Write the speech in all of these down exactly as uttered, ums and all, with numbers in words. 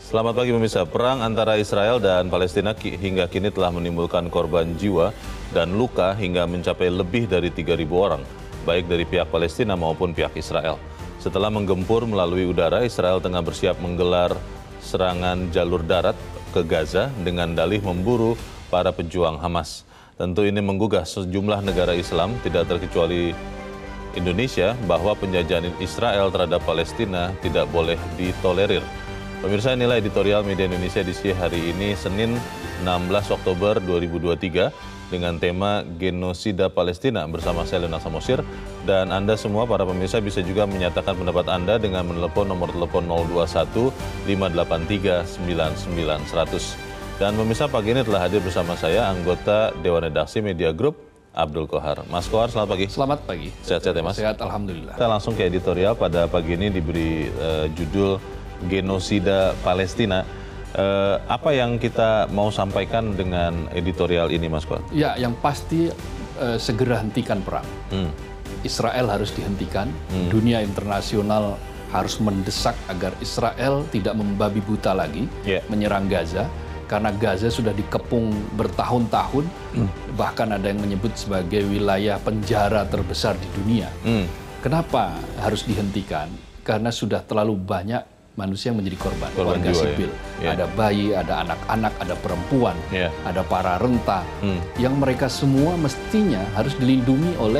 Selamat pagi pemirsa. Perang antara Israel dan Palestina hingga kini telah menimbulkan korban jiwa dan luka hingga mencapai lebih dari tiga ribu orang, baik dari pihak Palestina maupun pihak Israel. Setelah menggempur melalui udara, Israel tengah bersiap menggelar serangan jalur darat ke Gaza dengan dalih memburu para pejuang Hamas. Tentu ini menggugah sejumlah negara Islam, tidak terkecuali Indonesia, bahwa penjajahan Israel terhadap Palestina tidak boleh ditolerir. Pemirsa, inilah editorial Media Indonesia edisi hari ini, Senin enam belas Oktober dua ribu dua puluh tiga, dengan tema Genosida Palestina bersama saya Leonard Samosir. Dan Anda semua, para pemirsa, bisa juga menyatakan pendapat Anda dengan menelepon nomor telepon nol dua satu lima delapan tiga sembilan sembilan seratus. Dan pemirsa, pagi ini telah hadir bersama saya anggota Dewan Redaksi Media Group, Abdul Kohar. Mas Kohar, selamat pagi. Selamat pagi. Sehat-sehat ya, Mas? Sehat, alhamdulillah. Kita langsung ke editorial. Pada pagi ini diberi uh, judul Genosida Palestina. Uh, apa yang kita mau sampaikan dengan editorial ini, Mas Kohar? Ya, yang pasti uh, segera hentikan perang. Hmm. Israel harus dihentikan. Hmm. Dunia internasional harus mendesak agar Israel tidak membabi buta lagi yeah. menyerang Gaza. Karena Gaza sudah dikepung bertahun-tahun, hmm. bahkan ada yang menyebut sebagai wilayah penjara terbesar di dunia. Hmm. Kenapa harus dihentikan? Karena sudah terlalu banyak manusia yang menjadi korban, korban warga jiwa, sipil. Ya? Yeah. Ada bayi, ada anak-anak, ada perempuan, yeah. ada para renta, hmm. yang mereka semua mestinya harus dilindungi oleh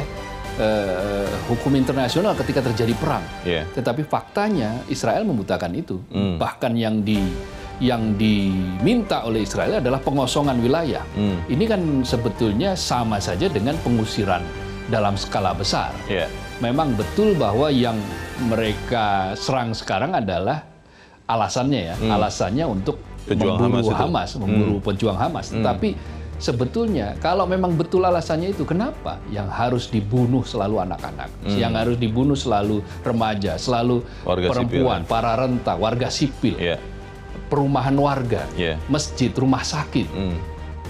uh, hukum internasional ketika terjadi perang. Yeah. Tetapi faktanya Israel membutakan itu. Hmm. Bahkan yang di yang diminta oleh Israel adalah pengosongan wilayah. Hmm. Ini kan sebetulnya sama saja dengan pengusiran dalam skala besar. Yeah. Memang betul bahwa yang mereka serang sekarang adalah alasannya ya, hmm. alasannya untuk pejuang memburu Hamas, Hamas memburu hmm. pejuang Hamas. Hmm. Tetapi sebetulnya kalau memang betul alasannya itu, kenapa yang harus dibunuh selalu anak-anak, hmm. yang harus dibunuh selalu remaja, selalu warga perempuan, sipil, para renta, warga sipil, yeah. perumahan warga, yeah. masjid, rumah sakit. Hmm.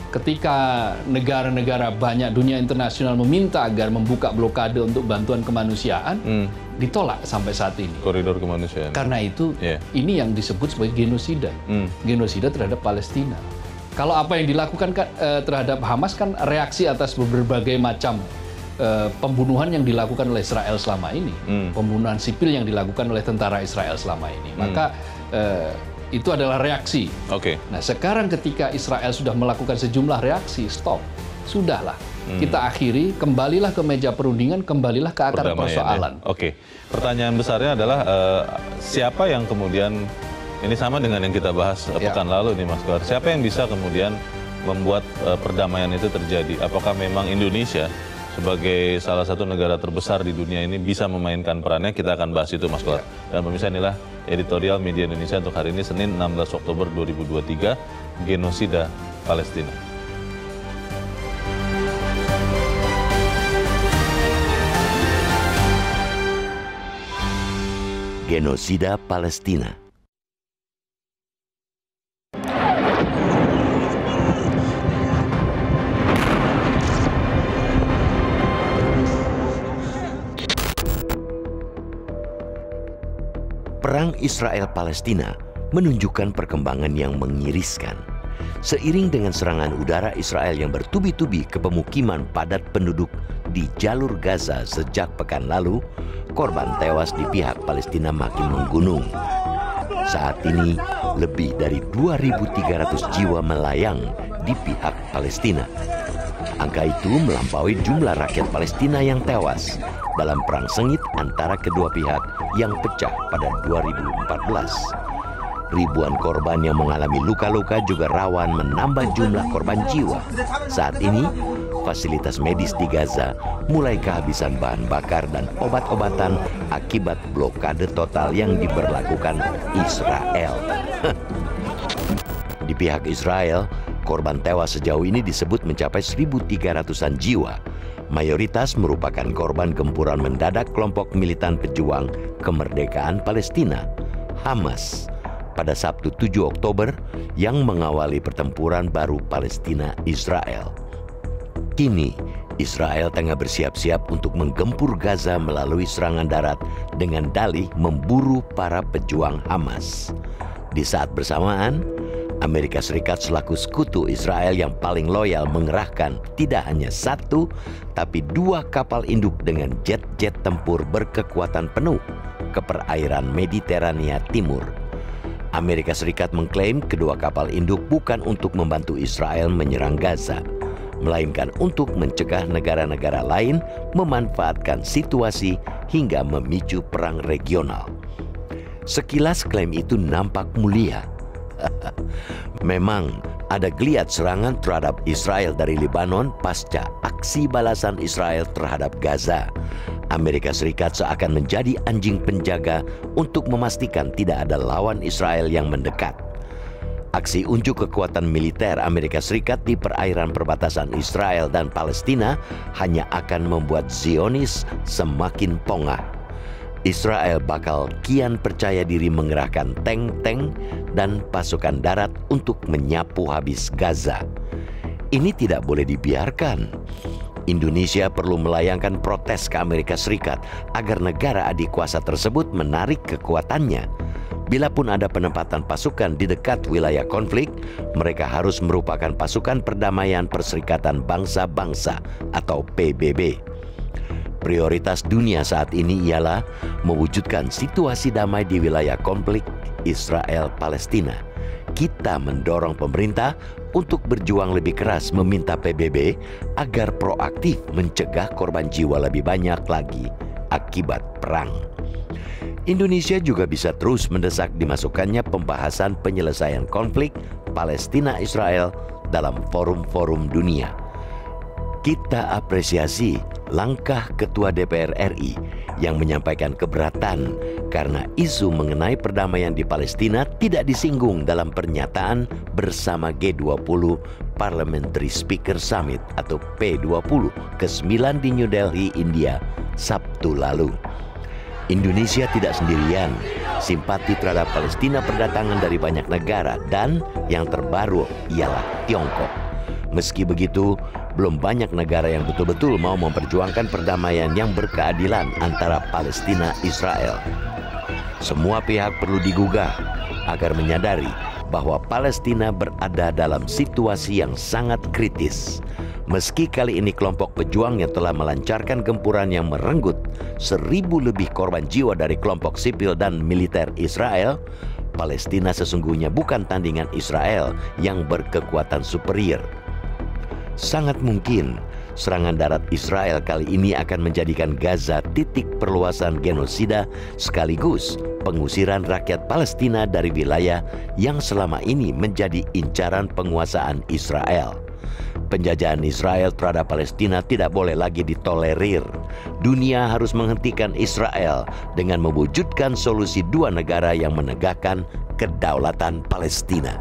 Ketika negara-negara banyak dunia internasional meminta agar membuka blokade untuk bantuan kemanusiaan, hmm. ditolak sampai saat ini. Koridor kemanusiaan. Karena itu, yeah. ini yang disebut sebagai genosida. Hmm. Genosida terhadap Palestina. Kalau apa yang dilakukan kan, eh, terhadap Hamas kan reaksi atas berbagai macam eh, pembunuhan yang dilakukan oleh Israel selama ini. Hmm. Pembunuhan sipil yang dilakukan oleh tentara Israel selama ini. Hmm. Maka eh, itu adalah reaksi. Oke. Okay. Nah, sekarang ketika Israel sudah melakukan sejumlah reaksi, stop. Sudahlah. Hmm. Kita akhiri, kembalilah ke meja perundingan, kembalilah ke akar persoalan. Ya. Oke. Okay. Pertanyaan besarnya adalah uh, siapa yang kemudian, ini sama dengan yang kita bahas ya. pekan lalu nih, Mas Kohar. Siapa yang bisa kemudian membuat uh, perdamaian itu terjadi? Apakah memang Indonesia sebagai salah satu negara terbesar di dunia ini bisa memainkan perannya? Kita akan bahas itu, Mas Kohar. Ya. Dan pemirsa, inilah editorial Media Indonesia untuk hari ini, Senin enam belas Oktober dua ribu dua puluh tiga, Genosida Palestina. Genosida Palestina. Perang Israel-Palestina menunjukkan perkembangan yang mengiriskan. Seiring dengan serangan udara Israel yang bertubi-tubi ke pemukiman padat penduduk di jalur Gaza sejak pekan lalu, korban tewas di pihak Palestina makin menggunung. Saat ini, lebih dari dua ribu tiga ratus jiwa melayang di pihak Palestina. Angka itu melampaui jumlah rakyat Palestina yang tewas dalam perang sengit antara kedua pihak yang pecah pada dua ribu empat belas. Ribuan korban yang mengalami luka-luka juga rawan menambah jumlah korban jiwa. Saat ini, fasilitas medis di Gaza mulai kehabisan bahan bakar dan obat-obatan akibat blokade total yang diberlakukan Israel. Di pihak Israel, korban tewas sejauh ini disebut mencapai seribu tiga ratusan jiwa. Mayoritas merupakan korban gempuran mendadak kelompok militan pejuang kemerdekaan Palestina, Hamas, pada Sabtu tujuh Oktober yang mengawali pertempuran baru Palestina-Israel. Kini, Israel tengah bersiap-siap untuk menggempur Gaza melalui serangan darat dengan dalih memburu para pejuang Hamas. Di saat bersamaan, Amerika Serikat selaku sekutu Israel yang paling loyal mengerahkan tidak hanya satu, tapi dua kapal induk dengan jet-jet tempur berkekuatan penuh ke perairan Mediterania Timur. Amerika Serikat mengklaim kedua kapal induk bukan untuk membantu Israel menyerang Gaza, melainkan untuk mencegah negara-negara lain memanfaatkan situasi hingga memicu perang regional. Sekilas klaim itu nampak mulia. Memang ada geliat serangan terhadap Israel dari Lebanon pasca aksi balasan Israel terhadap Gaza. Amerika Serikat seakan menjadi anjing penjaga untuk memastikan tidak ada lawan Israel yang mendekat. Aksi unjuk kekuatan militer Amerika Serikat di perairan perbatasan Israel dan Palestina hanya akan membuat Zionis semakin pongah. Israel bakal kian percaya diri mengerahkan tank-tank dan pasukan darat untuk menyapu habis Gaza. Ini tidak boleh dibiarkan. Indonesia perlu melayangkan protes ke Amerika Serikat agar negara adik kuasa tersebut menarik kekuatannya. Bila pun ada penempatan pasukan di dekat wilayah konflik, mereka harus merupakan pasukan perdamaian Perserikatan Bangsa-Bangsa atau P B B. Prioritas dunia saat ini ialah mewujudkan situasi damai di wilayah konflik Israel-Palestina. Kita mendorong pemerintah untuk berjuang lebih keras meminta P B B agar proaktif mencegah korban jiwa lebih banyak lagi akibat perang. Indonesia juga bisa terus mendesak dimasukkannya pembahasan penyelesaian konflik Palestina-Israel dalam forum-forum dunia. Kita apresiasi langkah Ketua D P R R I yang menyampaikan keberatan karena isu mengenai perdamaian di Palestina tidak disinggung dalam pernyataan bersama G dua puluh Parliamentary Speaker Summit atau P dua puluh ke sembilan di New Delhi, India, Sabtu lalu. Indonesia tidak sendirian. Simpati terhadap Palestina berdatangan dari banyak negara dan yang terbaru ialah Tiongkok. Meski begitu, belum banyak negara yang betul-betul mau memperjuangkan perdamaian yang berkeadilan antara Palestina Israel. Semua pihak perlu digugah agar menyadari bahwa Palestina berada dalam situasi yang sangat kritis. Meski kali ini kelompok pejuang yang telah melancarkan gempuran yang merenggut seribu lebih korban jiwa dari kelompok sipil dan militer Israel, Palestina sesungguhnya bukan tandingan Israel yang berkekuatan superior. Sangat mungkin serangan darat Israel kali ini akan menjadikan Gaza titik perluasan genosida sekaligus pengusiran rakyat Palestina dari wilayah yang selama ini menjadi incaran penguasaan Israel. Penjajahan Israel terhadap Palestina tidak boleh lagi ditolerir. Dunia harus menghentikan Israel dengan mewujudkan solusi dua negara yang menegakkan kedaulatan Palestina.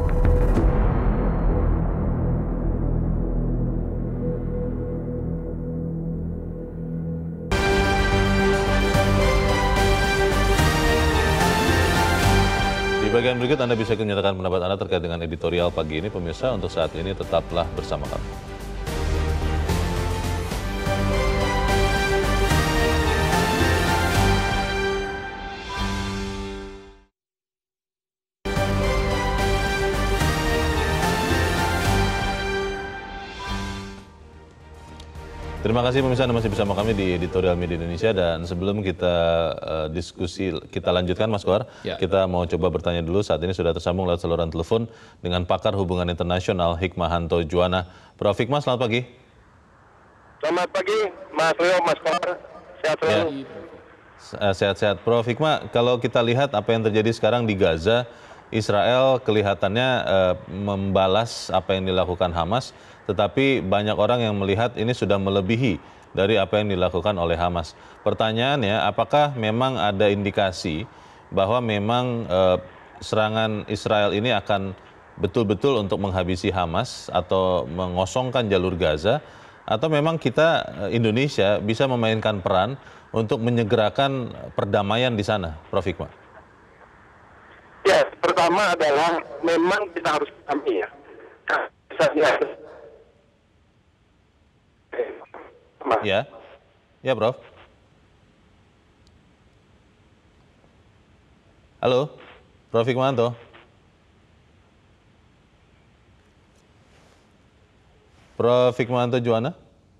Di bagian berikut Anda bisa menyatakan pendapat Anda terkait dengan editorial pagi ini. Pemirsa, untuk saat ini tetaplah bersama kami. Terima kasih pemirsa, Anda masih bersama kami di Editorial Media Indonesia, dan sebelum kita uh, diskusi, kita lanjutkan Mas Kohar, ya. Kita mau coba bertanya dulu. Saat ini sudah tersambung lewat saluran telepon dengan pakar hubungan internasional Hikmahanto Juwana. Prof Hikmah, selamat pagi. Selamat pagi Mas Leo, Mas Kohar, sehat selalu. Ya. Sehat-sehat. Prof Hikmah, kalau kita lihat apa yang terjadi sekarang di Gaza, Israel kelihatannya uh, membalas apa yang dilakukan Hamas, tetapi banyak orang yang melihat ini sudah melebihi dari apa yang dilakukan oleh Hamas. Pertanyaannya, apakah memang ada indikasi bahwa memang eh, serangan Israel ini akan betul-betul untuk menghabisi Hamas atau mengosongkan jalur Gaza, atau memang kita, Indonesia, bisa memainkan peran untuk menyegerakan perdamaian di sana, Prof Hikmah? Ya, pertama adalah memang kita harus pahami ya. Ya, ya Prof. Halo, Prof Hikmanto. Prof Hikmanto Juwana.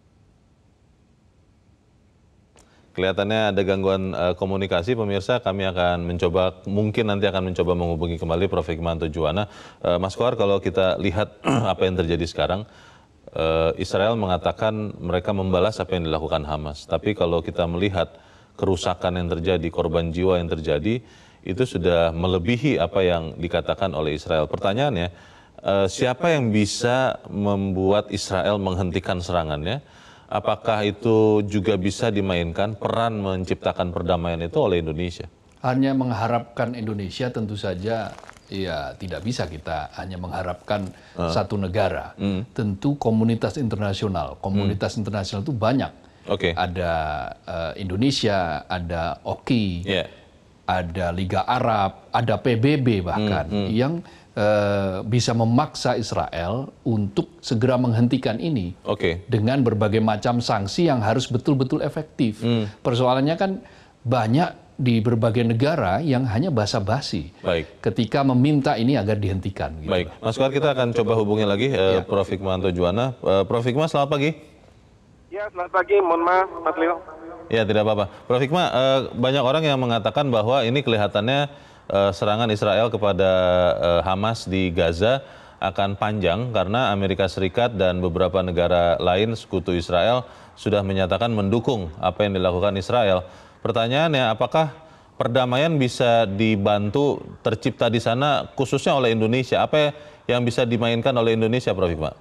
Kelihatannya ada gangguan uh, komunikasi, pemirsa. Kami akan mencoba, mungkin nanti akan mencoba menghubungi kembali Prof Hikmanto Juwana. Uh, Mas Kohar, kalau kita lihat apa yang terjadi sekarang, uh, Israel mengatakan mereka membalas apa yang dilakukan Hamas. Tapi kalau kita melihat kerusakan yang terjadi, korban jiwa yang terjadi, itu sudah melebihi apa yang dikatakan oleh Israel. Pertanyaannya, uh, siapa yang bisa membuat Israel menghentikan serangannya? Apakah itu juga bisa dimainkan peran menciptakan perdamaian itu oleh Indonesia? Hanya mengharapkan Indonesia tentu saja ya tidak bisa kita hanya mengharapkan uh. satu negara. Mm. Tentu komunitas internasional, komunitas mm. internasional itu banyak. Okay. Ada uh, Indonesia, ada O K I, yeah. ada Liga Arab, ada P B B bahkan mm. Mm. yang Uh, bisa memaksa Israel untuk segera menghentikan ini okay. dengan berbagai macam sanksi yang harus betul-betul efektif. Hmm. Persoalannya kan banyak di berbagai negara yang hanya basa-basi ketika meminta ini agar dihentikan. Gitu. Baik, Mas Kohar, kita akan coba hubungi lagi uh, ya. Prof Hikmanto Juwana. Uh, Prof Hikmah, selamat pagi. Ya, selamat pagi. Mohon maaf, Mas Leo. Ya, tidak apa-apa. Prof Hikmah, uh, banyak orang yang mengatakan bahwa ini kelihatannya Uh, serangan Israel kepada uh, Hamas di Gaza akan panjang karena Amerika Serikat dan beberapa negara lain sekutu Israel sudah menyatakan mendukung apa yang dilakukan Israel. Pertanyaannya, apakah perdamaian bisa dibantu tercipta di sana khususnya oleh Indonesia? Apa yang bisa dimainkan oleh Indonesia, Prof Hikmah?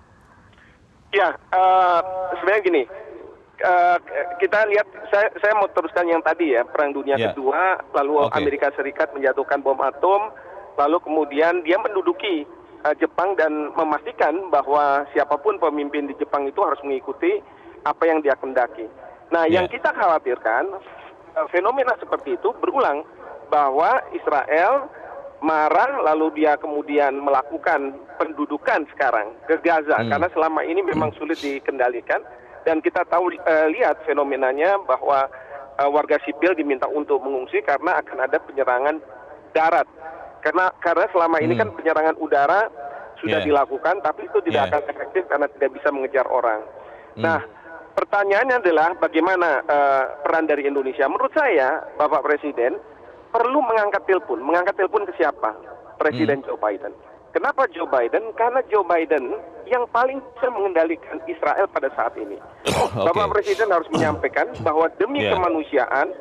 Ya, uh, sebenarnya gini. Uh, kita lihat, saya, saya mau teruskan yang tadi ya, Perang Dunia yeah. Kedua, lalu okay. Amerika Serikat menjatuhkan bom atom, lalu kemudian dia menduduki uh, Jepang dan memastikan bahwa siapapun pemimpin di Jepang itu harus mengikuti apa yang dia kendaki. Nah, yeah. yang kita khawatirkan, uh, fenomena seperti itu berulang, bahwa Israel marah lalu dia kemudian melakukan pendudukan sekarang ke Gaza, hmm. karena selama ini memang sulit dikendalikan. Dan kita tahu uh, lihat fenomenanya bahwa uh, warga sipil diminta untuk mengungsi karena akan ada penyerangan darat. Karena karena selama ini hmm. kan penyerangan udara sudah yeah. dilakukan, tapi itu tidak yeah. akan efektif karena tidak bisa mengejar orang. Hmm. Nah, pertanyaannya adalah bagaimana uh, peran dari Indonesia? Menurut saya, Bapak Presiden perlu mengangkat telepon. Mengangkat telepon ke siapa? Presiden hmm. Joe Biden. Kenapa Joe Biden? Karena Joe Biden yang paling bisa mengendalikan Israel pada saat ini. Okay. Bapak Presiden harus menyampaikan bahwa demi yeah. kemanusiaan,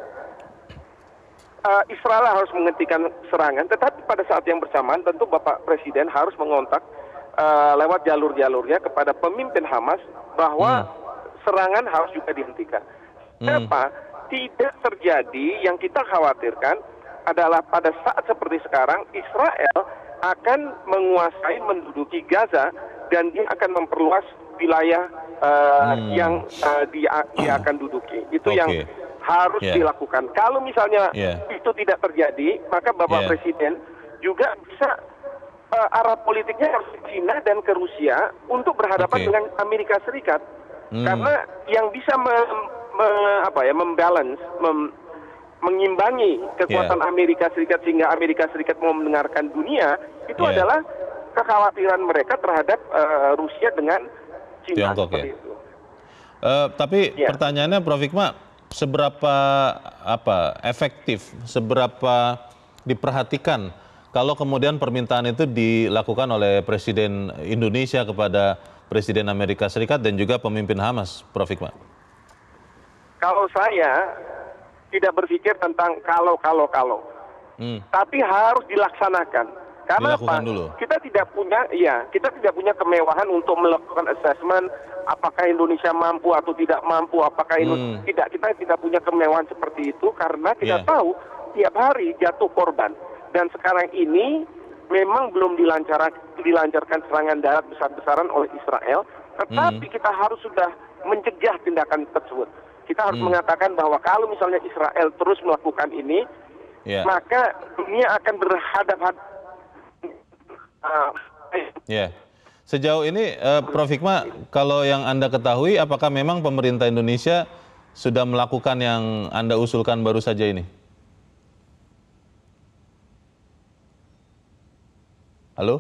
uh, Israel harus menghentikan serangan. Tetapi pada saat yang bersamaan, tentu Bapak Presiden harus mengontak uh, lewat jalur-jalurnya kepada pemimpin Hamas bahwa hmm. serangan harus juga dihentikan. Kenapa? Hmm. Tidak terjadi yang kita khawatirkan adalah pada saat seperti sekarang, Israel akan menguasai, menduduki Gaza, dan dia akan memperluas wilayah uh, hmm. yang uh, dia, dia akan duduki. Itu okay. yang harus yeah. dilakukan. Kalau misalnya yeah. itu tidak terjadi, maka Bapak yeah. Presiden juga bisa uh, arah politiknya harus ke China dan ke Rusia untuk berhadapan okay. dengan Amerika Serikat. Hmm. Karena yang bisa me, me, apa ya, membalance, mem, mengimbangi kekuatan yeah. Amerika Serikat sehingga Amerika Serikat mau mendengarkan dunia, itu yeah. adalah kekhawatiran mereka terhadap uh, Rusia dengan China. Tiongkok, seperti ya? itu. Uh, tapi yeah. pertanyaannya, Prof Hikmah, seberapa apa efektif, seberapa diperhatikan kalau kemudian permintaan itu dilakukan oleh Presiden Indonesia kepada Presiden Amerika Serikat dan juga pemimpin Hamas, Prof Hikmah? Kalau saya tidak berpikir tentang kalau-kalau-kalau, hmm. tapi harus dilaksanakan. Karena apa? Dulu. Kita tidak punya, ya, kita tidak punya kemewahan untuk melakukan assessment apakah Indonesia mampu atau tidak mampu, apakah Indonesia hmm. tidak. Kita tidak punya kemewahan seperti itu karena kita yeah. tahu tiap hari jatuh korban. Dan sekarang ini memang belum dilancarkan, dilancarkan serangan darat besar-besaran oleh Israel, tetapi hmm. kita harus sudah mencegah tindakan tersebut. Kita harus hmm. mengatakan bahwa kalau misalnya Israel terus melakukan ini, yeah. maka dunia akan berhadapan. Uh, yeah. Sejauh ini, uh, Prof Hikmah, kalau yang Anda ketahui, apakah memang pemerintah Indonesia sudah melakukan yang Anda usulkan baru saja ini? Halo?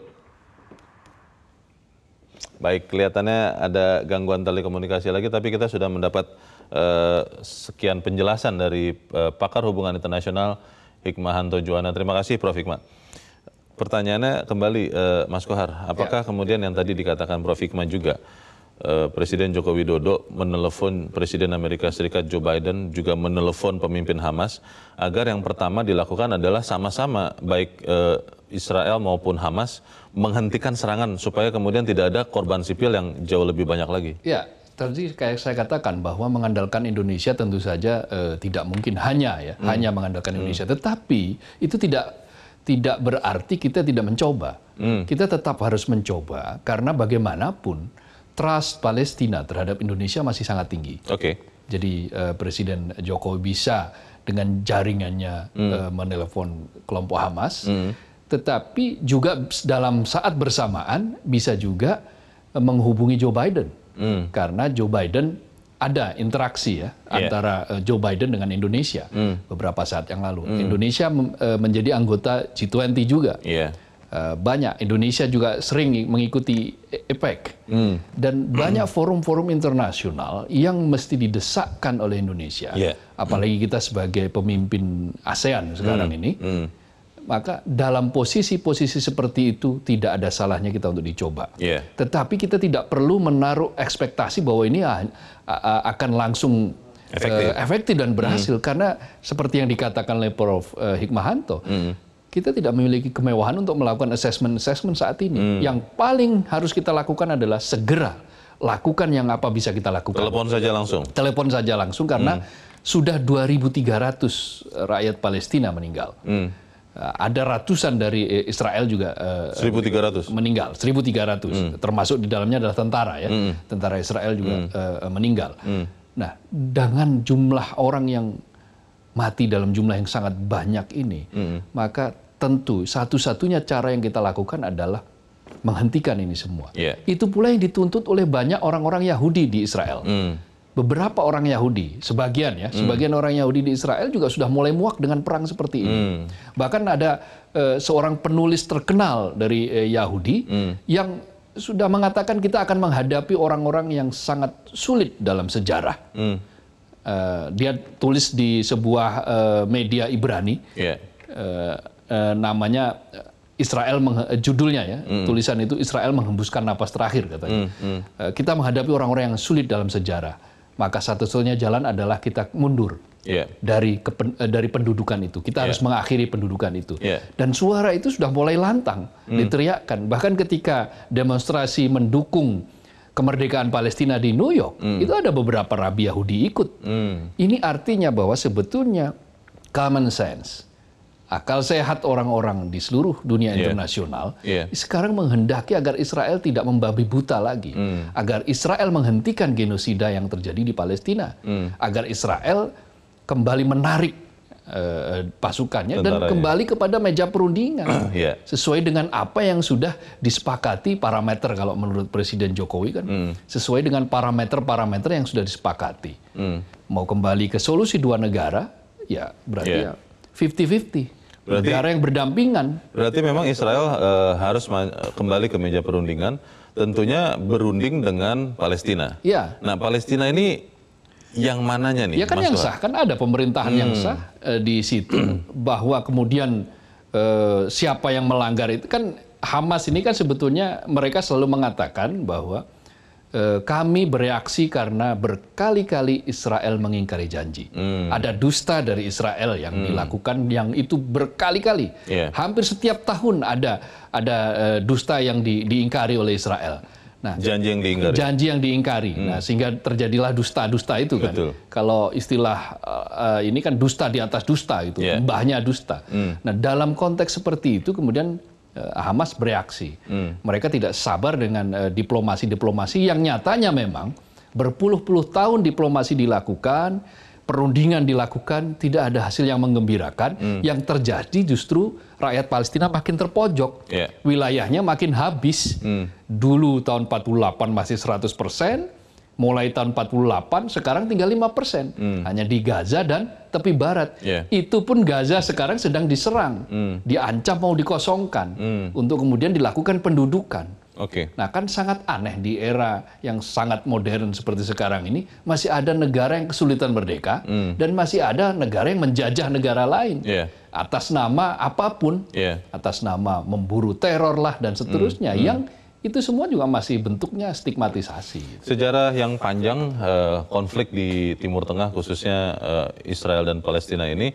Baik, kelihatannya ada gangguan telekomunikasi lagi, tapi kita sudah mendapat uh, sekian penjelasan dari uh, pakar hubungan internasional Hikmahanto Juwana. Terima kasih Prof Hikmah. Pertanyaannya kembali, uh, Mas Kohar, apakah ya. kemudian yang tadi dikatakan Prof Hikmah juga, uh, Presiden Joko Widodo menelepon Presiden Amerika Serikat Joe Biden, juga menelepon pemimpin Hamas, agar yang pertama dilakukan adalah sama-sama baik uh, Israel maupun Hamas menghentikan serangan supaya kemudian tidak ada korban sipil yang jauh lebih banyak lagi. Ya, tadi kayak saya katakan bahwa mengandalkan Indonesia tentu saja eh, tidak mungkin hanya ya, hmm. hanya mengandalkan Indonesia. Hmm. Tetapi itu tidak tidak berarti kita tidak mencoba. Hmm. Kita tetap harus mencoba karena bagaimanapun trust Palestina terhadap Indonesia masih sangat tinggi. Oke. Okay. Jadi eh, Presiden Jokowi bisa dengan jaringannya hmm. eh, menelepon kelompok Hamas. Hmm. Tetapi juga dalam saat bersamaan bisa juga menghubungi Joe Biden. Mm. Karena Joe Biden ada interaksi ya yeah. antara Joe Biden dengan Indonesia mm. beberapa saat yang lalu. Mm. Indonesia menjadi anggota G dua puluh juga. Yeah. Banyak. Indonesia juga sering mengikuti A P E C. Mm. Dan banyak forum-forum internasional yang mesti didesakkan oleh Indonesia. Yeah. Apalagi mm. kita sebagai pemimpin ASEAN sekarang mm. ini. Mm. Maka dalam posisi-posisi seperti itu tidak ada salahnya kita untuk dicoba. Yeah. Tetapi kita tidak perlu menaruh ekspektasi bahwa ini akan langsung efektif, uh, efektif dan berhasil. Mm. Karena seperti yang dikatakan oleh Prof Uh, Hikmahanto, mm. kita tidak memiliki kemewahan untuk melakukan assessment-assessment saat ini. Mm. Yang paling harus kita lakukan adalah segera lakukan yang apa bisa kita lakukan. Telepon saja langsung. Telepon saja langsung karena mm. sudah dua ribu tiga ratus rakyat Palestina meninggal. Mm. Ada ratusan dari Israel juga uh, seribu tiga ratus meninggal, seribu tiga ratus mm. termasuk di dalamnya adalah tentara ya, mm. tentara Israel juga mm. uh, meninggal. Mm. Nah, dengan jumlah orang yang mati dalam jumlah yang sangat banyak ini, mm. maka tentu satu-satunya cara yang kita lakukan adalah menghentikan ini semua. Yeah. Itu pula yang dituntut oleh banyak orang-orang Yahudi di Israel. Mm. Beberapa orang Yahudi, sebagian ya, mm. sebagian orang Yahudi di Israel juga sudah mulai muak dengan perang seperti ini. Mm. Bahkan ada uh, seorang penulis terkenal dari uh, Yahudi mm. yang sudah mengatakan kita akan menghadapi orang-orang yang sangat sulit dalam sejarah. Mm. Uh, dia tulis di sebuah uh, media Ibrani, yeah. uh, uh, namanya Israel, judulnya ya, mm. tulisan itu Israel menghembuskan napas terakhir katanya. Mm. Mm. Uh, kita menghadapi orang-orang yang sulit dalam sejarah. Maka satu-satunya jalan adalah kita mundur yeah. dari kepen, dari pendudukan itu. Kita yeah. harus mengakhiri pendudukan itu. Yeah. Dan suara itu sudah mulai lantang, mm. diteriakkan. Bahkan ketika demonstrasi mendukung kemerdekaan Palestina di New York, mm. itu ada beberapa rabi Yahudi ikut. Mm. Ini artinya bahwa sebetulnya common sense, akal sehat orang-orang di seluruh dunia yeah. internasional yeah. sekarang menghendaki agar Israel tidak membabi buta lagi, mm. agar Israel menghentikan genosida yang terjadi di Palestina, mm. agar Israel kembali menarik uh, pasukannya Tentara, dan kembali ya. kepada meja perundingan uh, yeah. sesuai dengan apa yang sudah disepakati parameter kalau menurut Presiden Jokowi kan mm. sesuai dengan parameter-parameter yang sudah disepakati. Mm. Mau kembali ke solusi dua negara, ya berarti yeah. ya fifty fifty. Berarti, negara yang berdampingan. Berarti memang Israel uh, harus kembali ke meja perundingan, tentunya berunding dengan Palestina. Ya. Nah, Palestina ini yang mananya nih? Ya kan Mas yang Tuhan? sah, kan ada pemerintahan hmm. yang sah uh, di situ, bahwa kemudian uh, siapa yang melanggar itu kan Hamas ini kan sebetulnya mereka selalu mengatakan bahwa kami bereaksi karena berkali-kali Israel mengingkari janji. Hmm. Ada dusta dari Israel yang hmm. dilakukan yang itu berkali-kali. Yeah. Hampir setiap tahun ada ada uh, dusta yang di, diingkari oleh Israel. Nah, janji yang diingkari. Janji yang diingkari. Hmm. Nah, sehingga terjadilah dusta-dusta itu kan. Betul. Kalau istilah uh, ini kan dusta di atas dusta itu, yeah. mbahnya dusta. Hmm. Nah, dalam konteks seperti itu kemudian Hamas bereaksi. Hmm. Mereka tidak sabar dengan uh, diplomasi-diplomasi yang nyatanya memang berpuluh-puluh tahun diplomasi dilakukan, perundingan dilakukan, tidak ada hasil yang menggembirakan. Hmm. Yang terjadi justru rakyat Palestina makin terpojok. Yeah. Wilayahnya makin habis. Hmm. Dulu tahun empat puluh delapan masih seratus persen, Mulai tahun empat puluh delapan, sekarang tinggal lima persen. Hmm. Hanya di Gaza dan tepi barat. Yeah. Itu pun Gaza sekarang sedang diserang. Hmm. Diancam mau dikosongkan. Hmm. Untuk kemudian dilakukan pendudukan. Okay. Nah kan sangat aneh di era yang sangat modern seperti sekarang ini. Masih ada negara yang kesulitan merdeka. Hmm. Dan masih ada negara yang menjajah negara lain. Yeah. Atas nama apapun. Yeah. Atas nama memburu teror lah dan seterusnya. Hmm. Hmm. Yang itu semua juga masih bentuknya stigmatisasi. Sejarah yang panjang uh, konflik di Timur Tengah khususnya uh, Israel dan Palestina ini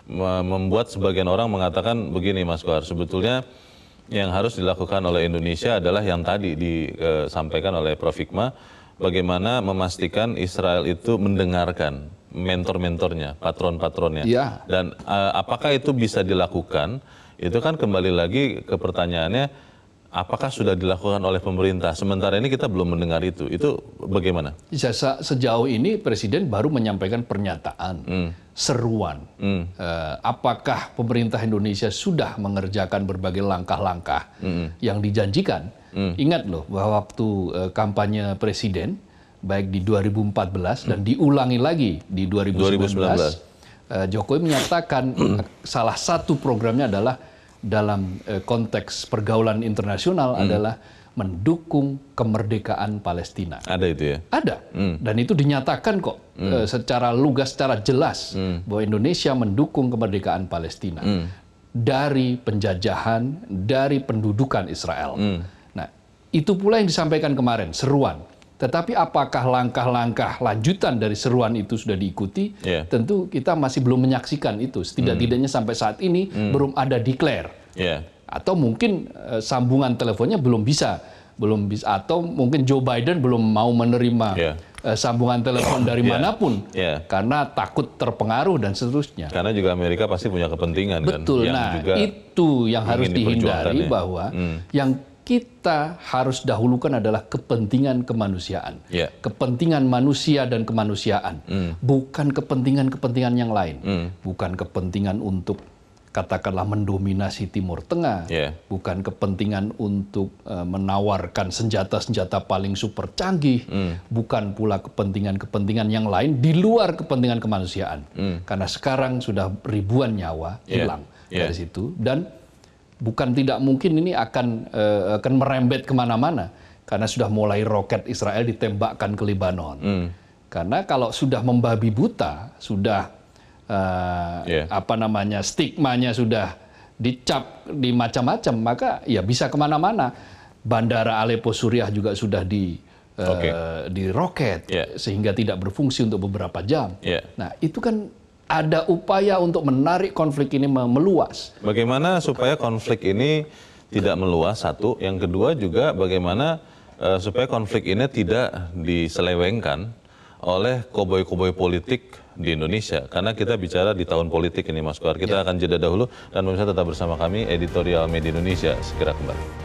membuat sebagian orang mengatakan begini Mas Kohar, sebetulnya yang harus dilakukan oleh Indonesia adalah yang tadi disampaikan oleh Prof Hikmah, bagaimana memastikan Israel itu mendengarkan mentor-mentornya, patron-patronnya. Ya. Dan uh, apakah itu bisa dilakukan? Itu kan kembali lagi ke pertanyaannya, apakah sudah dilakukan oleh pemerintah? Sementara ini kita belum mendengar itu. Itu bagaimana? Sejauh ini Presiden baru menyampaikan pernyataan, hmm. seruan. Hmm. Uh, apakah pemerintah Indonesia sudah mengerjakan berbagai langkah-langkah hmm. yang dijanjikan? Hmm. Ingat loh bahwa waktu uh, kampanye Presiden, baik di dua ribu empat belas hmm. dan diulangi lagi di dua ribu sembilan belas, uh, Jokowi menyatakan salah satu programnya adalah dalam eh, konteks pergaulan internasional hmm. adalah mendukung kemerdekaan Palestina. Ada itu ya? Ada. Hmm. Dan itu dinyatakan kok hmm. eh, secara lugas, secara jelas hmm. bahwa Indonesia mendukung kemerdekaan Palestina hmm. dari penjajahan, dari pendudukan Israel. Hmm. Nah, itu pula yang disampaikan kemarin, seruan. Tetapi apakah langkah-langkah lanjutan dari seruan itu sudah diikuti? Yeah. Tentu kita masih belum menyaksikan itu. Setidak-tidaknya mm. sampai saat ini mm. belum ada declare. Yeah. Atau mungkin uh, sambungan teleponnya belum bisa, belum bisa. Atau mungkin Joe Biden belum mau menerima yeah. uh, sambungan telepon dari yeah. manapun, yeah. karena takut terpengaruh dan seterusnya. Karena juga Amerika pasti punya kepentingan. Betul. Kan? Yang nah, juga itu yang harus dihindari bahwa mm. yang kita harus dahulukan adalah kepentingan kemanusiaan. Yeah. Kepentingan manusia dan kemanusiaan. Mm. Bukan kepentingan-kepentingan yang lain. Mm. Bukan kepentingan untuk katakanlah mendominasi Timur Tengah. Yeah. Bukan kepentingan untuk uh, menawarkan senjata-senjata paling super canggih. Mm. Bukan pula kepentingan-kepentingan yang lain di luar kepentingan kemanusiaan. Mm. Karena sekarang sudah ribuan nyawa yeah. hilang yeah. dari situ. Dan bukan tidak mungkin ini akan uh, akan merembet kemana-mana karena sudah mulai roket Israel ditembakkan ke Lebanon. Mm. Karena kalau sudah membabi buta, sudah uh, yeah. apa namanya stigmanya sudah dicap di macam-macam, maka ya bisa kemana-mana. Bandara Aleppo Suriah juga sudah di uh, okay. di roket yeah. sehingga tidak berfungsi untuk beberapa jam. Yeah. Nah itu kan ada upaya untuk menarik konflik ini meluas. Bagaimana supaya konflik ini tidak meluas, satu. Yang kedua juga bagaimana uh, supaya konflik ini tidak diselewengkan oleh koboi-koboi politik di Indonesia. Karena kita bicara di tahun politik ini, Mas Kohar. Kita ya. akan jeda dahulu dan pemirsa tetap bersama kami, Editorial Media Indonesia. Segera kembali.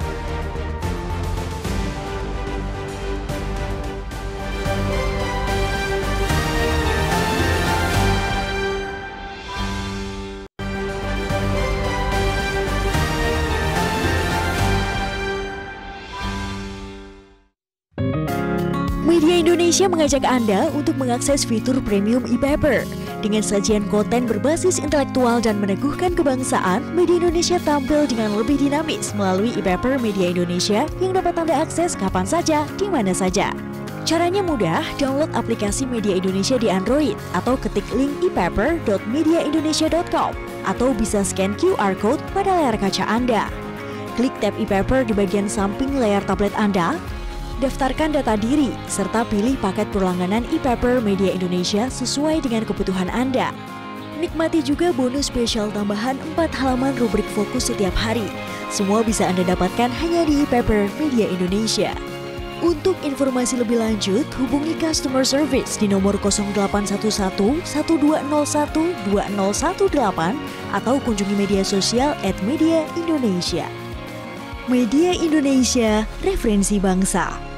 Media Indonesia mengajak Anda untuk mengakses fitur premium e-paper. Dengan sajian konten berbasis intelektual dan meneguhkan kebangsaan, Media Indonesia tampil dengan lebih dinamis melalui e-paper Media Indonesia yang dapat Anda akses kapan saja, di mana saja. Caranya mudah, download aplikasi Media Indonesia di Android atau ketik link e paper dot media indonesia dot com atau bisa scan Q R code pada layar kaca Anda. Klik tab e-paper di bagian samping layar tablet Anda. Daftarkan data diri, serta pilih paket perlangganan e-paper Media Indonesia sesuai dengan kebutuhan Anda. Nikmati juga bonus spesial tambahan empat halaman rubrik fokus setiap hari. Semua bisa Anda dapatkan hanya di e-paper Media Indonesia. Untuk informasi lebih lanjut, hubungi customer service di nomor nol delapan satu satu, satu dua nol satu, dua nol satu delapan atau kunjungi media sosial at Media Indonesia. Media Indonesia, referensi bangsa.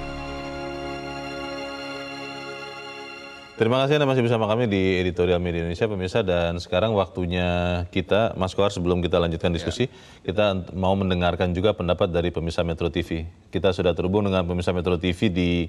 Terima kasih Anda masih bersama kami di Editorial Media Indonesia, pemirsa. Dan sekarang waktunya kita, Mas Kohar, sebelum kita lanjutkan diskusi, ya. kita mau mendengarkan juga pendapat dari pemirsa Metro T V. Kita sudah terhubung dengan pemirsa Metro T V di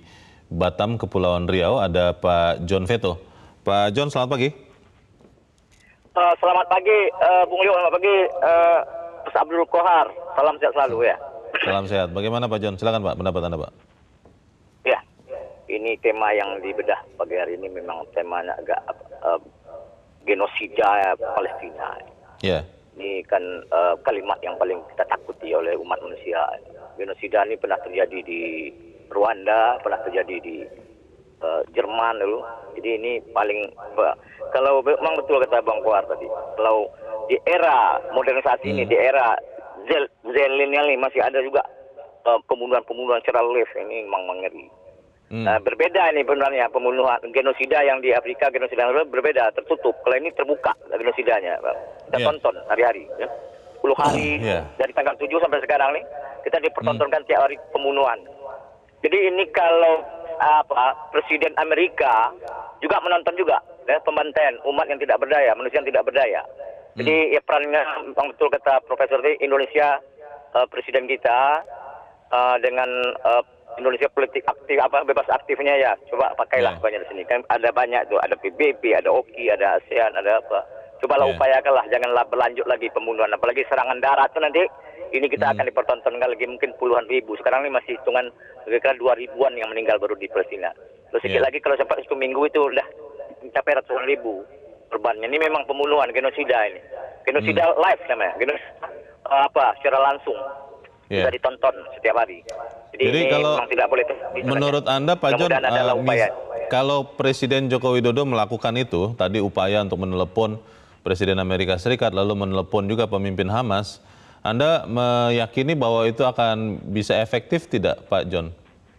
Batam, Kepulauan Riau, ada Pak John Veto. Pak John, selamat pagi. Uh, selamat pagi, uh, Bung Leo. Selamat pagi, uh, Mas Abdul Kohar. Salam sehat selalu ya. Salam sehat. Bagaimana Pak John? Silakan Pak, pendapat Anda Pak. Ya, ini tema yang dibedah pagi hari ini memang temanya agak uh, genosida Palestina. Ya. Ini kan uh, kalimat yang paling kita takuti oleh umat manusia. Genosida ini pernah terjadi di Rwanda, pernah terjadi di uh, Jerman dulu. Jadi ini paling uh, kalau memang betul kata Bang Kohar tadi, kalau di era modernisasi hmm. ini, di era zilenial ini masih ada juga pembunuhan-pembunuhan uh, secara live, ini memang mengeri. Hmm. Nah, berbeda ini sebenarnya pembunuhan genosida yang di Afrika, genosida yang berbeda, tertutup. Kalau ini terbuka genosidanya, kita yeah. tonton hari-hari, ya. sepuluh hari yeah. dari tanggal tujuh sampai sekarang nih kita dipertontonkan hmm. tiap hari pembunuhan. Jadi ini kalau apa Presiden Amerika juga menonton juga, ya, pembantaian umat yang tidak berdaya, manusia yang tidak berdaya. Jadi hmm. ya perannya, bang betul kata Profesor tadi, Indonesia uh, Presiden kita uh, dengan uh, Indonesia politik aktif apa bebas aktifnya ya, coba pakailah yeah. banyak di sini kan ada banyak tuh, ada P B B, ada O K I, ada ASEAN, ada apa. Cobalah yeah. upayakanlah, janganlah berlanjut lagi pembunuhan, apalagi serangan darat tuh nanti ini kita hmm. akan dipertontonkan lagi mungkin puluhan ribu. Sekarang ini masih hitungan kira-kira dua ribuan yang meninggal baru di Palestina. Terus sedikit yeah. lagi kalau sampai satu minggu itu udah mencapai ratusan ribu korbannya. Ini memang pembunuhan, genosida ini. Genosida hmm. live namanya, genosida uh, apa secara langsung. Yeah. Bisa ditonton setiap hari. Jadi, Jadi ini kalau memang tidak boleh. Menurut Anda Pak John, uh, mis, kalau Presiden Joko Widodo melakukan itu, tadi upaya untuk menelepon Presiden Amerika Serikat, lalu menelepon juga pemimpin Hamas, Anda meyakini bahwa itu akan bisa efektif tidak Pak John?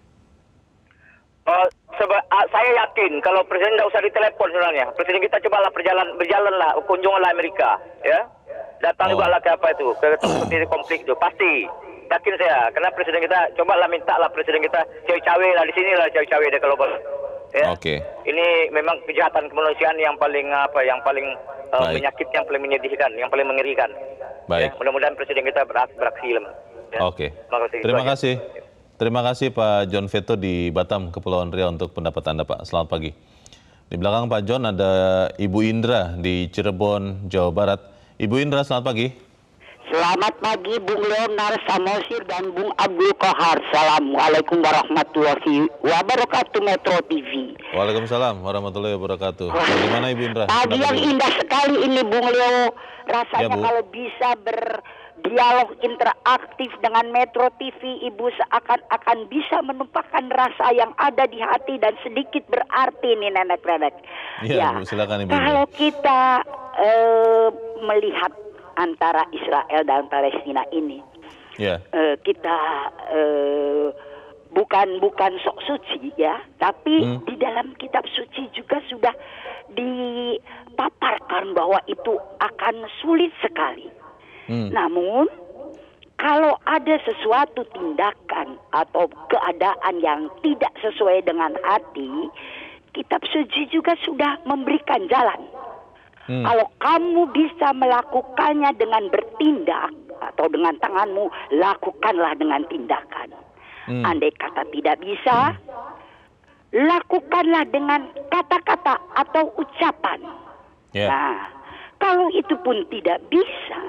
Uh, seba- uh, saya yakin kalau Presiden tidak usah ditelepon sebenarnya. Presiden kita cobalah berjalan, berjalanlah, kunjunganlah Amerika, ya. Datang oh. juga lah ke apa itu, ke seperti konflik itu, pasti. Yakin saya, karena presiden kita, cobalah minta lah presiden kita cawe-cawe lah di sini lah cawe-cawe deh kalau boleh. Ya. Oke. Okay. Ini memang kejahatan kemanusiaan yang paling apa, yang paling uh, menyakitkan, yang paling menyedihkan, yang paling mengerikan. Baik. Ya, mudah-mudahan presiden kita berak beraksi lah. Ya. Oke. Okay. Terima kasih. Terima kasih. Terima kasih Pak John Veto di Batam, Kepulauan Riau untuk pendapat Anda Pak. Selamat pagi. Di belakang Pak John ada Ibu Indra di Cirebon, Jawa Barat. Ibu Indra, selamat pagi. Selamat pagi Bung Leonar Samosir dan Bung Abdul Kohar. Assalamualaikum warahmatullahi wabarakatuh Metro T V. Waalaikumsalam warahmatullahi wabarakatuh. Bagaimana Ibu Indra? Pagi yang indah sekali ini Bung Leo. Rasanya ya, kalau bisa berdialog interaktif dengan Metro T V, Ibu seakan-akan bisa menumpahkan rasa yang ada di hati dan sedikit berarti nih nenek-nenek. Ya, ya. Bu, silakan Ibu Indra. Kalau kita uh, melihat antara Israel dan Palestina ini, yeah. uh, kita uh, bukan bukan sok suci ya, tapi hmm. di dalam kitab suci juga sudah dipaparkan bahwa itu akan sulit sekali. Hmm. Namun kalau ada sesuatu tindakan atau keadaan yang tidak sesuai dengan hati, kitab suci juga sudah memberikan jalan. Hmm. Kalau kamu bisa melakukannya dengan bertindak atau dengan tanganmu, lakukanlah dengan tindakan. Hmm. Andai kata tidak bisa, hmm. lakukanlah dengan kata-kata atau ucapan. Yeah. Nah, kalau itu pun tidak bisa,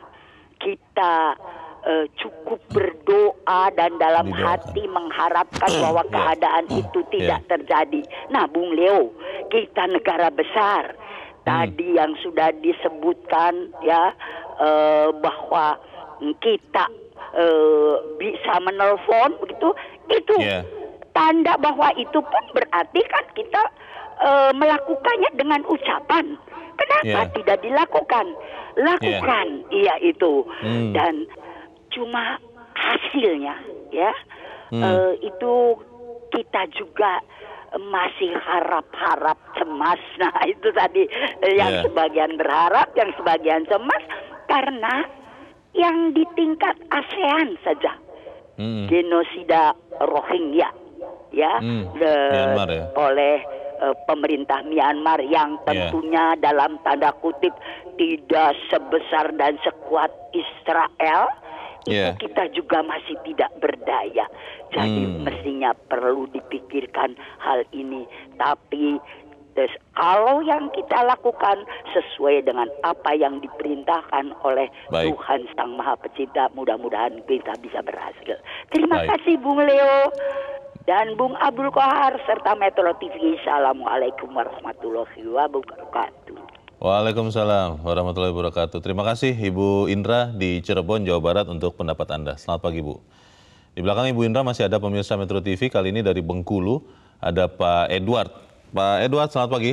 kita uh, cukup berdoa dan dalam Didoakan. hati mengharapkan bahwa yeah. keadaan itu tidak yeah. terjadi. Nah, Bung Leo, kita negara besar. Tadi yang sudah disebutkan ya uh, bahwa kita uh, bisa menelpon begitu, itu yeah. tanda bahwa itu pun berarti kan kita uh, melakukannya dengan ucapan. Kenapa yeah. tidak dilakukan? Lakukan, iya yeah. itu. Mm. Dan cuma hasilnya ya mm. uh, itu kita juga masih harap-harap cemas. Nah itu tadi yang yeah. sebagian berharap, yang sebagian cemas karena yang di tingkat ASEAN saja mm. genosida Rohingya ya, mm. de, Myanmar, ya oleh uh, pemerintah Myanmar yang tentunya yeah. dalam tanda kutip tidak sebesar dan sekuat Israel. yeah. kita juga masih tidak berdaya. Jadi hmm. mestinya perlu dipikirkan hal ini. Tapi Terus, kalau yang kita lakukan sesuai dengan apa yang diperintahkan oleh Baik. Tuhan Sang Maha Pencipta, mudah-mudahan kita bisa berhasil. Terima Baik. kasih Bung Leo dan Bung Abdul Qahar serta Metro T V. Assalamualaikum warahmatullahi wabarakatuh. Waalaikumsalam warahmatullahi wabarakatuh. Terima kasih Ibu Indra di Cirebon, Jawa Barat untuk pendapat Anda. Selamat pagi Bu. Di belakang Ibu Indra masih ada pemirsa Metro T V, kali ini dari Bengkulu ada Pak Edward. Pak Edward, selamat pagi.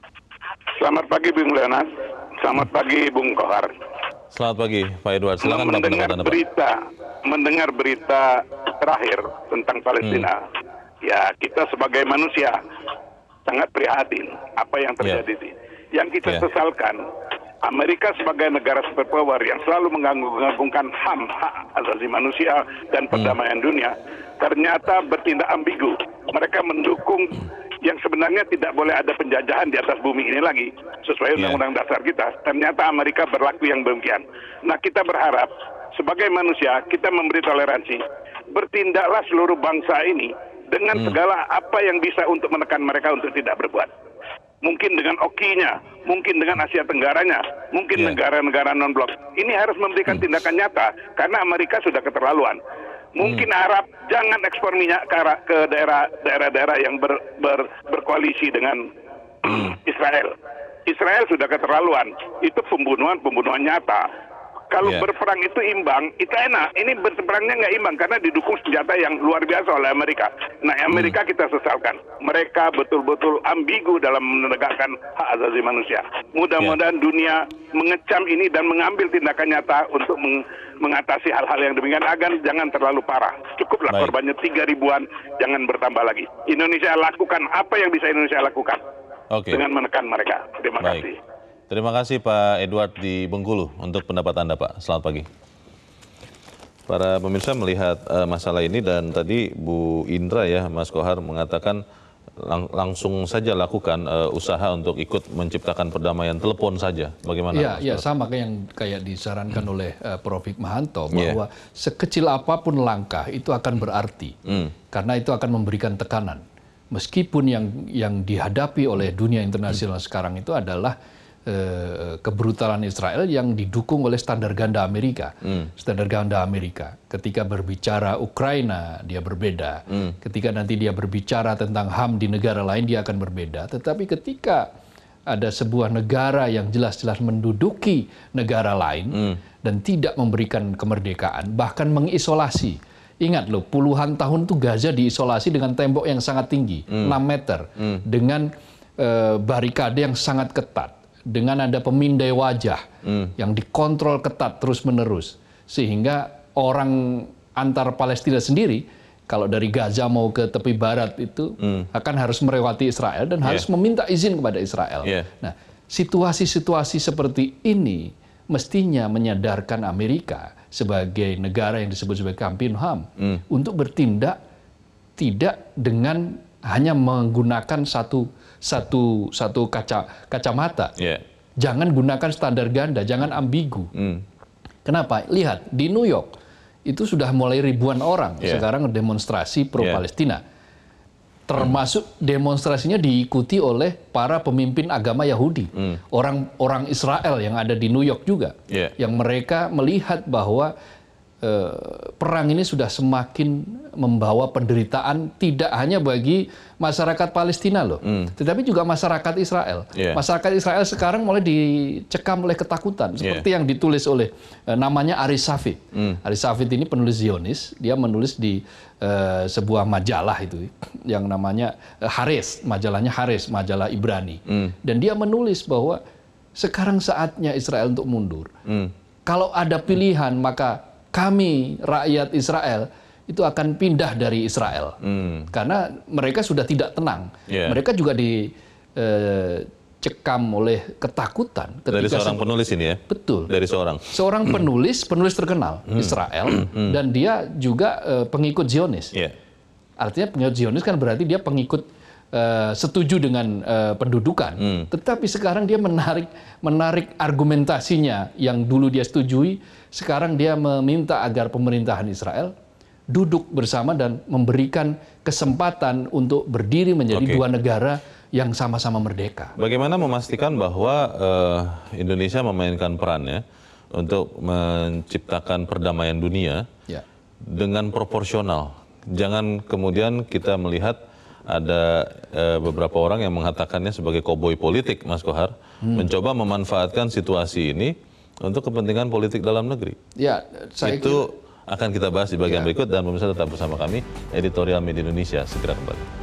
Selamat pagi Bung Leonard. Selamat pagi Bung Kohar. Selamat pagi Pak Edward. Silakan mendengar Anda, berita, Pak. mendengar berita terakhir tentang Palestina, hmm. ya kita sebagai manusia sangat prihatin apa yang terjadi. Yeah. Yang kita yeah. sesalkan, Amerika sebagai negara superpower yang selalu mengganggu-ganggukan H A M, hak asasi manusia dan perdamaian hmm. dunia, ternyata bertindak ambigu. Mereka mendukung yang sebenarnya tidak boleh ada penjajahan di atas bumi ini lagi, sesuai undang-undang yeah. dasar kita. Ternyata Amerika berlaku yang demikian. Nah, kita berharap sebagai manusia kita memberi toleransi. Bertindaklah seluruh bangsa ini dengan hmm. segala apa yang bisa untuk menekan mereka untuk tidak berbuat. Mungkin dengan okinya, mungkin dengan Asia Tenggaranya, mungkin negara-negara yeah. non-blok. Ini harus memberikan hmm. tindakan nyata, karena Amerika sudah keterlaluan. Mungkin hmm. Arab jangan ekspor minyak ke, ke daerah-daerah yang ber, ber, berkoalisi dengan Israel. Israel sudah keterlaluan. Itu pembunuhan-pembunuhan nyata. Kalau yeah. berperang itu imbang, itu enak. Ini berperangnya nggak imbang karena didukung senjata yang luar biasa oleh Amerika. Nah, Amerika hmm. kita sesalkan. Mereka betul-betul ambigu dalam menegakkan hak asasi manusia. Mudah-mudahan yeah. dunia mengecam ini dan mengambil tindakan nyata untuk meng mengatasi hal-hal yang demikian agar jangan terlalu parah. Cukuplah Baik. korbannya tiga ribuan, jangan bertambah lagi. Indonesia lakukan apa yang bisa Indonesia lakukan okay. dengan menekan mereka. Terima Baik. kasih. Terima kasih Pak Edward di Bengkulu untuk pendapat Anda Pak. Selamat pagi. Para pemirsa melihat uh, masalah ini dan tadi Bu Indra ya, Mas Kohar mengatakan lang langsung saja lakukan uh, usaha untuk ikut menciptakan perdamaian, telepon saja. Bagaimana? Ya, ya sama kayak yang kayak disarankan hmm. oleh uh, Prof Hikmahanto bahwa yeah. sekecil apapun langkah itu akan berarti hmm. karena itu akan memberikan tekanan. Meskipun yang yang dihadapi oleh dunia internasional hmm. sekarang itu adalah Uh, kebrutalan Israel yang didukung oleh standar ganda Amerika. Hmm. Standar ganda Amerika. Ketika berbicara Ukraina, dia berbeda. Hmm. Ketika nanti dia berbicara tentang H A M di negara lain, dia akan berbeda. Tetapi ketika ada sebuah negara yang jelas-jelas menduduki negara lain hmm. dan tidak memberikan kemerdekaan, bahkan mengisolasi. Ingat loh, puluhan tahun itu Gaza diisolasi dengan tembok yang sangat tinggi, hmm. enam meter, hmm. dengan uh, barikade yang sangat ketat. Dengan ada pemindai wajah hmm. yang dikontrol ketat terus-menerus. Sehingga orang antar Palestina sendiri, kalau dari Gaza mau ke tepi barat itu, hmm. akan harus melewati Israel dan yeah. harus meminta izin kepada Israel. Yeah. Nah, situasi-situasi seperti ini mestinya menyadarkan Amerika sebagai negara yang disebut sebagai kampion H A M hmm. untuk bertindak tidak dengan hanya menggunakan satu satu satu kaca kacamata. Yeah. Jangan gunakan standar ganda, jangan ambigu. Mm. Kenapa? Lihat di New York itu sudah mulai ribuan orang yeah. sekarang demonstrasi pro Palestina. Yeah. Termasuk mm. demonstrasinya diikuti oleh para pemimpin agama Yahudi, orang-orang mm. Israel yang ada di New York juga, yeah. yang mereka melihat bahwa Uh, perang ini sudah semakin membawa penderitaan tidak hanya bagi masyarakat Palestina loh, mm. tetapi juga masyarakat Israel. Yeah. Masyarakat Israel sekarang mulai dicekam oleh ketakutan, seperti yeah. yang ditulis oleh uh, namanya Ari Safid. Mm. Ari Safid ini penulis Zionis, dia menulis di uh, sebuah majalah itu yang namanya uh, Haris, majalahnya Haris, majalah Ibrani. Mm. Dan dia menulis bahwa sekarang saatnya Israel untuk mundur. Mm. Kalau ada pilihan maka kami, rakyat Israel, itu akan pindah dari Israel. Hmm. Karena mereka sudah tidak tenang. Yeah. Mereka juga dicekam eh, oleh ketakutan. Dari seorang penulis ini ya? Betul. Dari seorang? Seorang penulis, penulis terkenal, hmm. Israel, hmm. dan dia juga eh, pengikut Zionis. Yeah. Artinya pengikut Zionis kan berarti dia pengikut uh, setuju dengan uh, pendudukan, hmm. tetapi sekarang dia menarik menarik argumentasinya yang dulu dia setujui, sekarang dia meminta agar pemerintahan Israel duduk bersama dan memberikan kesempatan untuk berdiri menjadi okay. dua negara yang sama-sama merdeka. Bagaimana memastikan bahwa uh, Indonesia memainkan perannya untuk menciptakan perdamaian dunia ya. dengan proporsional? Jangan kemudian kita melihat ada uh, beberapa orang yang mengatakannya sebagai koboi politik, Mas Kohar, hmm. mencoba memanfaatkan situasi ini untuk kepentingan politik dalam negeri. Ya, saya itu kira... akan kita bahas di bagian ya. berikut, dan pemirsa tetap bersama kami, Editorial Media Indonesia segera kembali.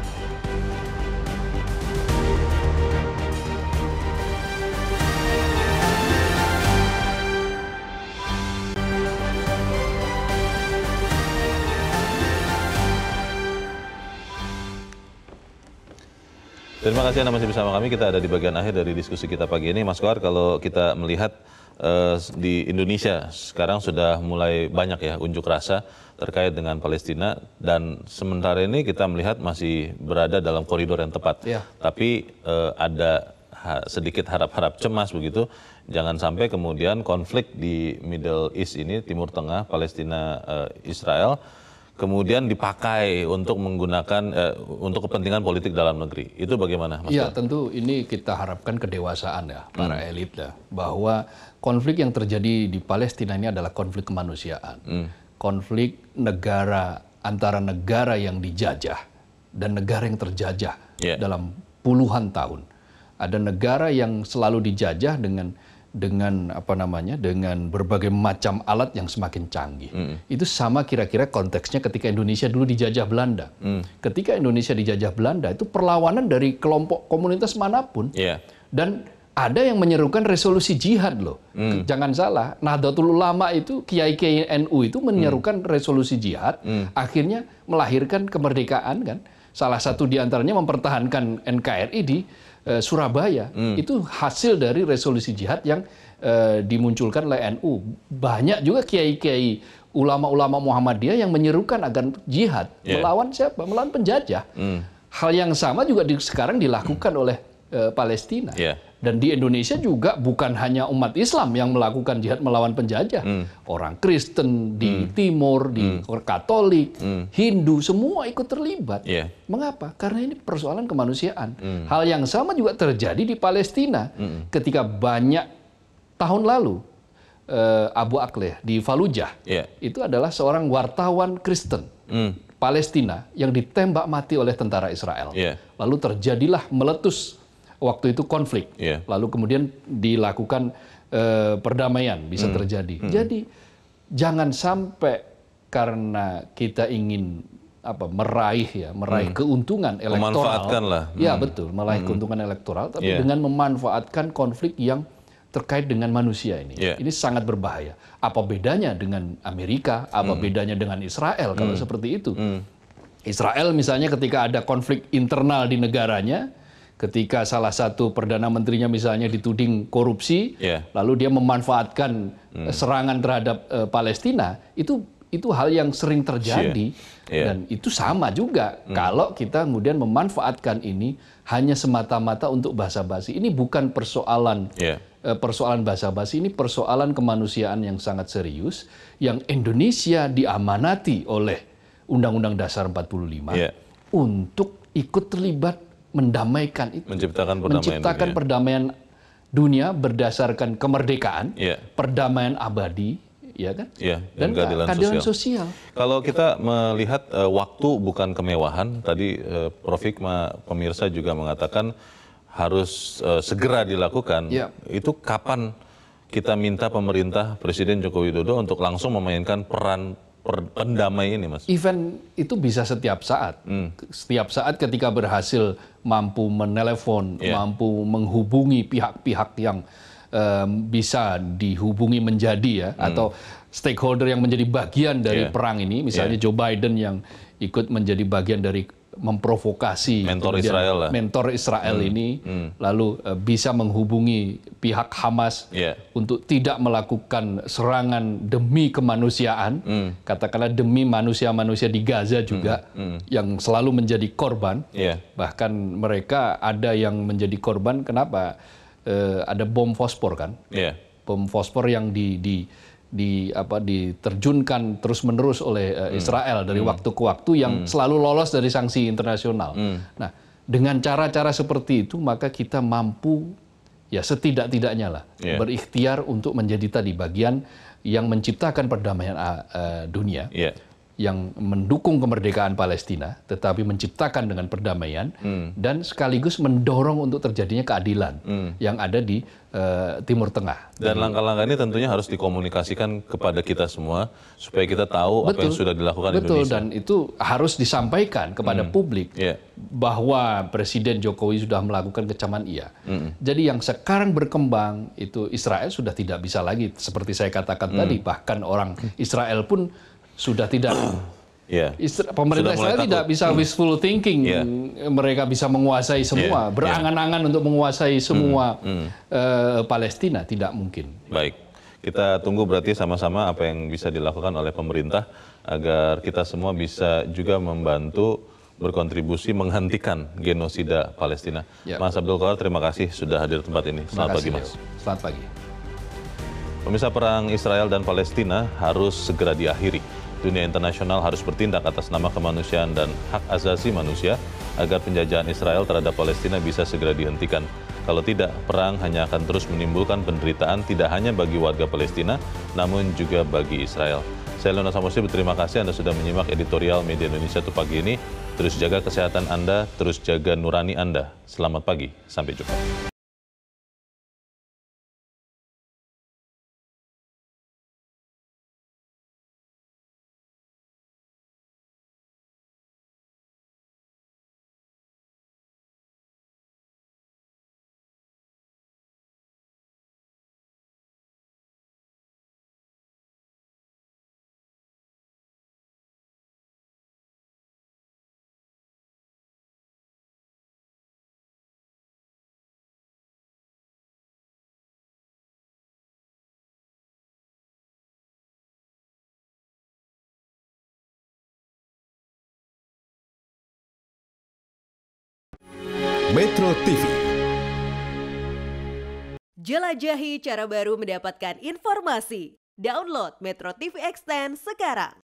Terima kasih Anda masih bersama kami. Kita ada di bagian akhir dari diskusi kita pagi ini. Mas Kohar, kalau kita melihat uh, di Indonesia sekarang sudah mulai banyak ya unjuk rasa terkait dengan Palestina, dan sementara ini kita melihat masih berada dalam koridor yang tepat. Ya. Tapi uh, ada ha sedikit harap-harap cemas begitu, jangan sampai kemudian konflik di Middle East ini, Timur Tengah, Palestina, uh, Israel, kemudian dipakai untuk menggunakan eh, untuk kepentingan politik dalam negeri. Itu bagaimana, Mas? Iya, tentu ini kita harapkan kedewasaan ya para hmm. elit ya, bahwa konflik yang terjadi di Palestina ini adalah konflik kemanusiaan. Hmm. Konflik negara antara negara yang dijajah dan negara yang terjajah yeah. dalam puluhan tahun. Ada negara yang selalu dijajah dengan dengan apa namanya dengan berbagai macam alat yang semakin canggih. Mm. Itu sama kira-kira konteksnya ketika Indonesia dulu dijajah Belanda. Mm. Ketika Indonesia dijajah Belanda itu perlawanan dari kelompok komunitas manapun. Yeah. Dan ada yang menyerukan resolusi jihad loh. Mm. Jangan salah, Nahdlatul Ulama itu, kiai-kiai N U itu menyerukan mm. resolusi jihad, mm. akhirnya melahirkan kemerdekaan kan. Salah satu diantaranya mempertahankan N K R I di Surabaya. Hmm. Itu hasil dari resolusi jihad yang uh, dimunculkan oleh N U. Banyak juga kiai-kiai ulama-ulama Muhammadiyah yang menyerukan agar jihad yeah. melawan siapa? Melawan penjajah. Hmm. Hal yang sama juga di, sekarang dilakukan hmm. oleh uh, Palestina. Yeah. Dan di Indonesia juga bukan hanya umat Islam yang melakukan jihad melawan penjajah. Hmm. Orang Kristen di hmm. Timur, di hmm. Katolik, hmm. Hindu, semua ikut terlibat. Yeah. Mengapa? Karena ini persoalan kemanusiaan. Hmm. Hal yang sama juga terjadi di Palestina. Hmm. Ketika banyak tahun lalu, uh, Abu Akleh di Fallujah, yeah. itu adalah seorang wartawan Kristen. Hmm. Palestina yang ditembak mati oleh tentara Israel. Yeah. Lalu terjadilah meletus waktu itu konflik, yeah. lalu kemudian dilakukan uh, perdamaian bisa hmm. terjadi. Hmm. Jadi jangan sampai karena kita ingin apa meraih ya meraih hmm. keuntungan elektoral, memanfaatkanlah, hmm. ya betul meraih hmm. keuntungan elektoral, tapi yeah. dengan memanfaatkan konflik yang terkait dengan manusia ini, yeah. ini sangat berbahaya. Apa bedanya dengan Amerika? Apa hmm. bedanya dengan Israel kalau hmm. seperti itu? Hmm. Israel misalnya ketika ada konflik internal di negaranya, ketika salah satu perdana menterinya misalnya dituding korupsi, yeah. lalu dia memanfaatkan hmm. serangan terhadap uh, Palestina, itu itu hal yang sering terjadi. Yeah. Yeah. Dan itu sama juga hmm. kalau kita kemudian memanfaatkan ini hanya semata-mata untuk basa-basi. Ini bukan persoalan yeah. uh, persoalan basa-basi, ini persoalan kemanusiaan yang sangat serius yang Indonesia diamanati oleh Undang-Undang Dasar empat puluh lima yeah. untuk ikut terlibat mendamaikan itu, menciptakan perdamaian, menciptakan dunia. perdamaian dunia berdasarkan kemerdekaan, yeah. perdamaian abadi, ya kan? Yeah, dan keadilan, keadilan sosial. sosial. Kalau kita melihat uh, waktu bukan kemewahan, tadi uh, Prof Hikmah pemirsa juga mengatakan harus uh, segera dilakukan. Yeah. Itu kapan kita minta pemerintah Presiden Joko Widodo untuk langsung memainkan peran pendamai ini, Mas? Event itu bisa setiap saat. Hmm. Setiap saat ketika berhasil mampu menelepon, yeah. mampu menghubungi pihak-pihak yang um, bisa dihubungi menjadi ya, hmm. atau stakeholder yang menjadi bagian dari yeah. perang ini, misalnya yeah. Joe Biden yang ikut menjadi bagian dari memprovokasi mentor Israel lah. mentor Israel hmm. ini hmm. lalu uh, bisa menghubungi pihak Hamas yeah. untuk tidak melakukan serangan demi kemanusiaan, hmm. katakanlah demi manusia-manusia di Gaza juga hmm. Hmm. yang selalu menjadi korban. Yeah. Bahkan mereka ada yang menjadi korban, kenapa? Uh, ada bom fosfor kan? Yeah. Bom fosfor yang di, di di apa diterjunkan terus-menerus oleh uh, Israel hmm. dari hmm. waktu ke waktu yang hmm. selalu lolos dari sanksi internasional. Hmm. Nah, dengan cara-cara seperti itu maka kita mampu ya setidak-tidaknya lah yeah. berikhtiar untuk menjadi tadi bagian yang menciptakan perdamaian uh, dunia. Yeah. Yang mendukung kemerdekaan Palestina, tetapi menciptakan dengan perdamaian hmm. dan sekaligus mendorong untuk terjadinya keadilan hmm. yang ada di uh, Timur Tengah. Dan langkah-langkah ini tentunya harus dikomunikasikan kepada kita semua supaya kita tahu betul, apa yang sudah dilakukan betul, Indonesia. Dan itu harus disampaikan kepada hmm. publik yeah. bahwa Presiden Jokowi sudah melakukan kecaman iya. Hmm. Jadi yang sekarang berkembang itu Israel sudah tidak bisa lagi seperti saya katakan hmm. tadi, bahkan orang Israel pun sudah tidak, yeah. Isra, pemerintah Israel takut. Tidak bisa wishful thinking, yeah. mereka bisa menguasai semua, yeah. berangan-angan yeah. untuk menguasai semua mm. Mm. Uh, Palestina, tidak mungkin. Baik, kita tunggu berarti sama-sama apa yang bisa dilakukan oleh pemerintah agar kita semua bisa juga membantu berkontribusi menghentikan genosida Palestina. Yeah. Mas Abdul Qadir, terima kasih sudah hadir di tempat ini. Selamat pagi, Mas. Selamat pagi. Pemirsa, perang Israel dan Palestina harus segera diakhiri. Dunia internasional harus bertindak atas nama kemanusiaan dan hak asasi manusia agar penjajahan Israel terhadap Palestina bisa segera dihentikan. Kalau tidak, perang hanya akan terus menimbulkan penderitaan tidak hanya bagi warga Palestina, namun juga bagi Israel. Saya Leonard Samosir, berterima kasih Anda sudah menyimak editorial Media Indonesia untuk pagi ini. Terus jaga kesehatan Anda, terus jaga nurani Anda. Selamat pagi, sampai jumpa. Metro T V. Jelajahi cara baru mendapatkan informasi. Download Metro T V Extend sekarang.